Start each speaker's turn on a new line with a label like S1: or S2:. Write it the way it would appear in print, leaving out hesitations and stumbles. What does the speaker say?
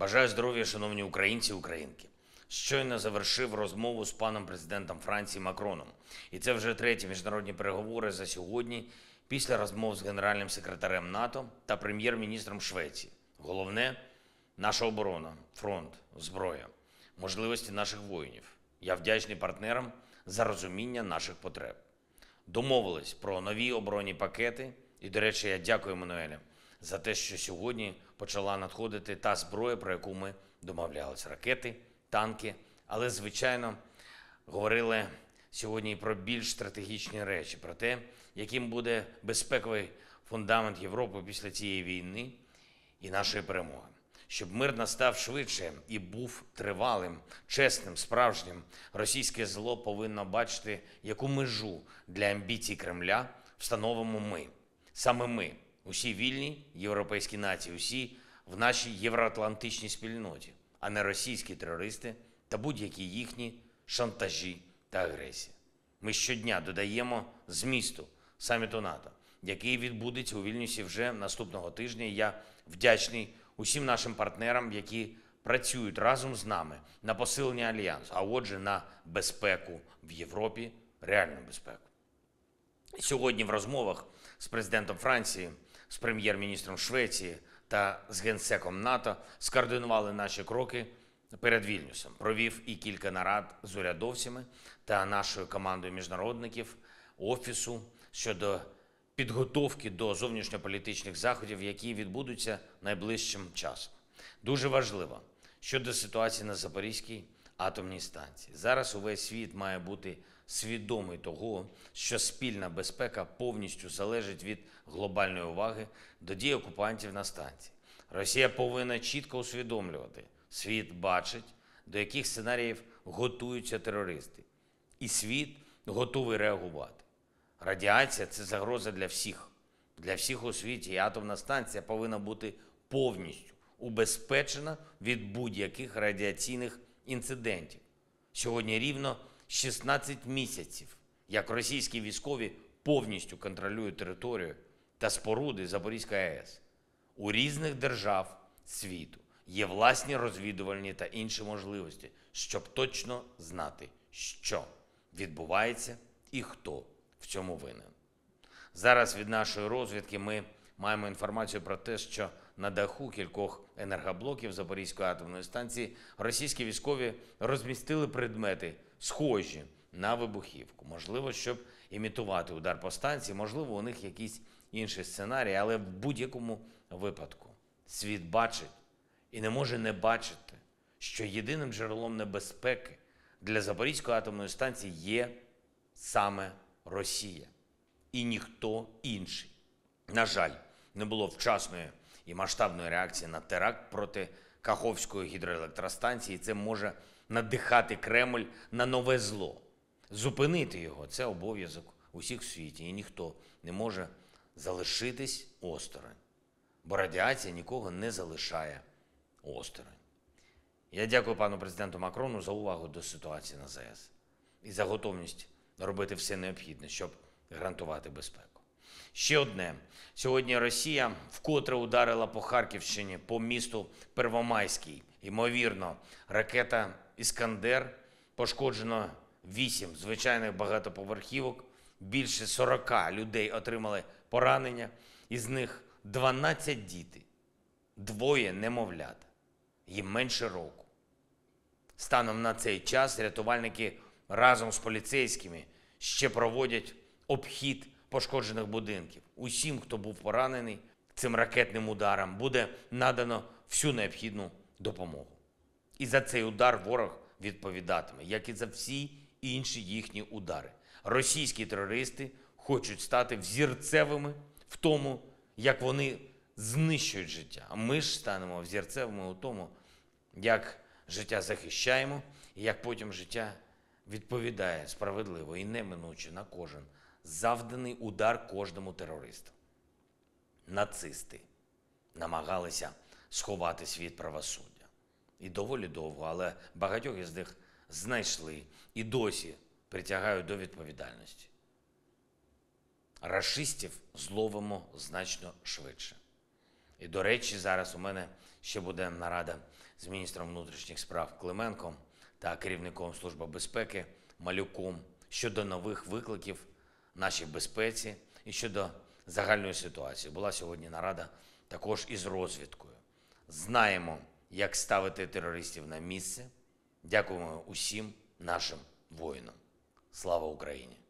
S1: Бажаю здоров'я, шановні українці і українки. Щойно завершив розмову з паном президентом Франції Макроном. І це вже треті міжнародні переговори за сьогодні після розмов з генеральним секретарем НАТО та прем'єр-міністром Швеції. Головне – наша оборона, фронт, зброя, можливості наших воїнів. Я вдячний партнерам за розуміння наших потреб. Домовились про нові оборонні пакети. І, до речі, я дякую Еммануелю за те, що сьогодні почала надходити та зброя, про яку ми домовлялися. Ракети, танки. Але, звичайно, говорили сьогодні і про більш стратегічні речі, про те, яким буде безпековий фундамент Європи після цієї війни і нашої перемоги. Щоб мир настав швидше і був тривалим, чесним, справжнім, російське зло повинно бачити, яку межу для амбіцій Кремля встановимо ми. Саме ми, усі вільні європейські нації, усі в нашій євроатлантичній спільноті, а не російські терористи та будь-які їхні шантажі та агресія. Ми щодня додаємо змісту саміту НАТО, який відбудеться у Вільнюсі вже наступного тижня. Я вдячний усім нашим партнерам, які працюють разом з нами на посилення Альянсу, а отже, на безпеку в Європі, реальну безпеку. Сьогодні в розмовах з президентом Франції, з прем'єр-міністром Швеції та з генсеком НАТО скоординували наші кроки перед Вільнюсом. Провів і кілька нарад з урядовцями та нашою командою міжнародників Офісу щодо підготовки до зовнішньополітичних заходів, які відбудуться найближчим часом. Дуже важливо щодо ситуації на Запорізькій атомній станції. Зараз увесь світ має бути свідомий того, що спільна безпека повністю залежить від глобальної уваги до дій окупантів на станції. Росія повинна чітко усвідомлювати, світ бачить, до яких сценаріїв готуються терористи. І світ готовий реагувати. Радіація – це загроза для всіх. Для всіх у світі. І атомна станція повинна бути повністю убезпечена від будь-яких радіаційних інцидентів. Сьогодні рівно 16 місяців, як російські військові повністю контролюють територію та споруди Запорізької АЕС. У різних держав світу є власні розвідувальні та інші можливості, щоб точно знати, що відбувається і хто в цьому винен. Зараз від нашої розвідки ми маємо інформацію про те, що на даху кількох енергоблоків Запорізької атомної станції російські військові розмістили предмети, схожі на вибухівку. Можливо, щоб імітувати удар по станції, можливо, у них якісь інші сценарії, але в будь-якому випадку світ бачить і не може не бачити, що єдиним джерелом небезпеки для Запорізької атомної станції є саме Росія і ніхто інший. На жаль, не було вчасної і масштабної реакції на теракт проти Каховської гідроелектростанції. Це може надихати Кремль на нове зло. Зупинити його – це обов'язок усіх в світі, і ніхто не може залишитись осторонь. Бо радіація нікого не залишає осторонь. Я дякую пану президенту Макрону за увагу до ситуації на ЗАЕС і за готовність робити все необхідне, щоб гарантувати безпеку. Ще одне. Сьогодні Росія вкотре ударила по Харківщині, по місту Первомайський. Ймовірно, ракета «Іскандер», пошкоджено 8 звичайних багатоповерхівок, більше 40 людей отримали поранення, із них 12 діти, 2 немовлята, їм менше року. Станом на цей час рятувальники разом з поліцейськими ще проводять обхід пошкоджених будинків. Усім, хто був поранений цим ракетним ударом, буде надано всю необхідну допомогу. І за цей удар ворог відповідатиме, як і за всі інші їхні удари. Російські терористи хочуть стати взірцевими в тому, як вони знищують життя. А ми ж станемо взірцевими у тому, як життя захищаємо і як потім життя відповідає справедливо і неминуче на кожен завданий удар кожному терористу. Нацисти намагалися сховати світ правосуддя. І доволі довго, але багатьох із них знайшли і досі притягають до відповідальності. Рашистів зловимо значно швидше. І, до речі, зараз у мене Ще буде нарада з міністром внутрішніх справ Клименком та керівником Служби безпеки Малюком щодо нових викликів нашій безпеці і щодо загальної ситуації. Була сьогодні нарада також із розвідкою. Знаємо, як ставити терористів на місце. Дякуємо усім нашим воїнам. Слава Україні!